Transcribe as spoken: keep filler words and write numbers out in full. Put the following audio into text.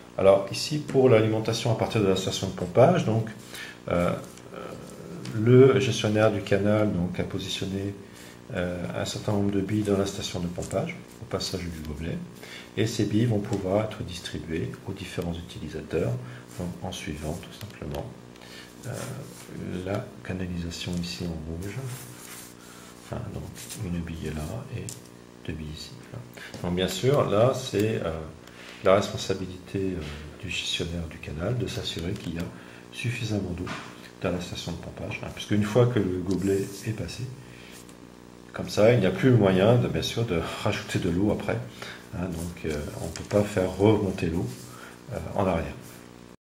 Alors ici, pour l'alimentation à partir de la station de pompage, donc euh, le gestionnaire du canal donc, a positionné euh, un certain nombre de billes dans la station de pompage au passage du gobelet, et ces billes vont pouvoir être distribuées aux différents utilisateurs donc, en suivant tout simplement euh, la canalisation ici en rouge. Enfin, donc une bille là et deux billes ici. Donc bien sûr, là c'est euh, la responsabilité euh, du gestionnaire du canal de s'assurer qu'il y a suffisamment d'eau dans la station de pompage, hein, puisque une fois que le gobelet est passé, comme ça, il n'y a plus le moyen, de, bien sûr, de rajouter de l'eau après. Hein, donc, euh, on ne peut pas faire remonter l'eau euh, en arrière.